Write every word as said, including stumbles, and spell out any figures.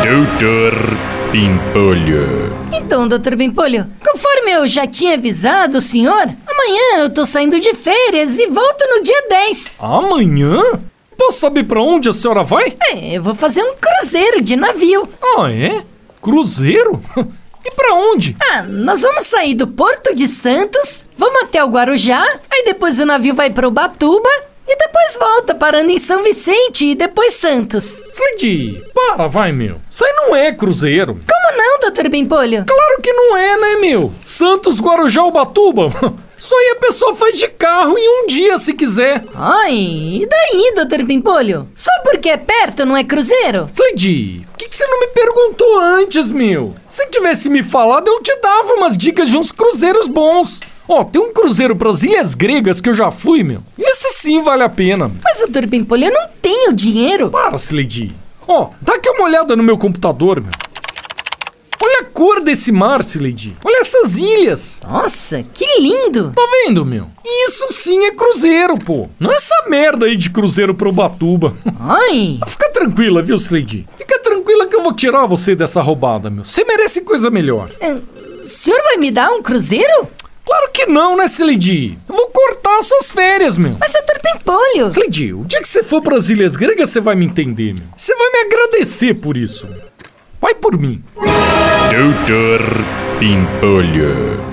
doutor Pimpolho. Então, doutor Pimpolho, conforme eu já tinha avisado o senhor, amanhã eu tô saindo de férias e volto no dia dez. Amanhã? Posso saber pra onde a senhora vai? É, eu vou fazer um cruzeiro de navio. Ah, é? Cruzeiro? E pra onde? Ah, nós vamos sair do Porto de Santos, vamos até o Guarujá, aí depois o navio vai para Ubatuba e depois volta, parando em São Vicente e depois Santos. Slade, para, vai, meu. Isso aí não é cruzeiro. Como não, doutor Pimpolho? Claro que não é, né, meu? Santos, Guarujá, Ubatuba. Isso aí a pessoa faz de carro em um dia, se quiser. Ai, e daí, doutor Pimpolho? Só porque é perto, não é cruzeiro? Slade, por que, que você não me perguntou antes, meu? Se tivesse me falado, eu te dava umas dicas de uns cruzeiros bons. Ó, tem um cruzeiro pras Ilhas Gregas que eu já fui, meu. Esse sim vale a pena. Mas, doutor Pimpolho, eu não tenho dinheiro. Para, Slade. Ó, dá aqui uma olhada no meu computador, meu. Olha a cor desse mar, Slade. Olha essas ilhas. Nossa, que lindo. Tá vendo, meu? Isso sim é cruzeiro, pô. Não é essa merda aí de cruzeiro pro Ubatuba. Ai. Fica tranquila, viu, Slade? Fica tranquila que eu vou tirar você dessa roubada, meu. Você merece coisa melhor. É, o senhor vai me dar um cruzeiro? Claro que não, né, Slade? Eu vou cortar suas férias, meu. Mas, doutor Pimpolho... Slade, o dia que você for pras Ilhas Gregas, você vai me entender, meu. Você vai me agradecer por isso. Vai por mim. doutor Pimpolho.